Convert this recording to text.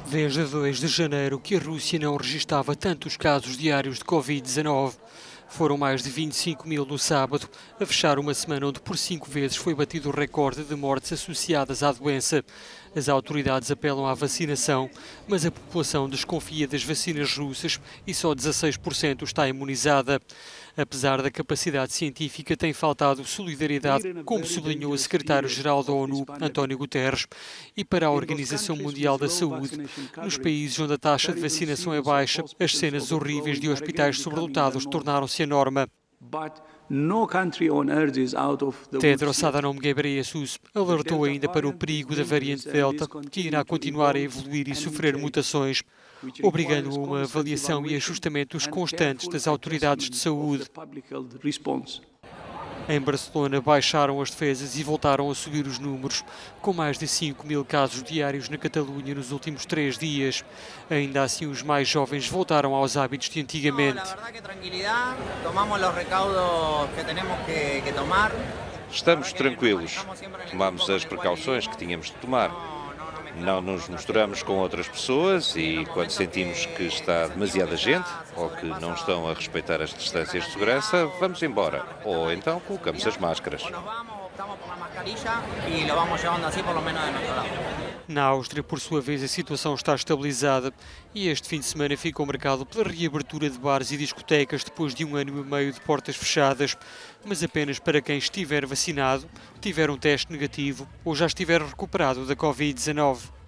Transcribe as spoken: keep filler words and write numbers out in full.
Desde dois de janeiro que a Rússia não registava tantos casos diários de Covid dezanove. Foram mais de vinte e cinco mil no sábado, a fechar uma semana onde por cinco vezes foi batido o recorde de mortes associadas à doença. As autoridades apelam à vacinação, mas a população desconfia das vacinas russas e só dezasseis por cento está imunizada. Apesar da capacidade científica, tem faltado solidariedade, como sublinhou o secretário-geral da ONU, António Guterres, e para a Organização Mundial da Saúde. Nos países onde a taxa de vacinação é baixa, as cenas horríveis de hospitais sobrelotados tornaram-se a norma. Tedros Adhanom Ghebreyesus alertou ainda para o perigo da variante Delta, que irá continuar a evoluir e sofrer mutações, obrigando a uma avaliação e ajustamentos constantes das autoridades de saúde. Em Barcelona baixaram as defesas e voltaram a subir os números, com mais de cinco mil casos diários na Catalunha nos últimos três dias. Ainda assim, os mais jovens voltaram aos hábitos de antigamente. Estamos tranquilos. Tomamos as precauções que tínhamos de tomar. Não nos misturamos com outras pessoas e, quando sentimos que está demasiada gente ou que não estão a respeitar as distâncias de segurança, vamos embora. Ou então colocamos as máscaras. Na Áustria, por sua vez, a situação está estabilizada e este fim de semana ficou marcado pela reabertura de bares e discotecas depois de um ano e meio de portas fechadas, mas apenas para quem estiver vacinado, tiver um teste negativo ou já estiver recuperado da Covid dezanove.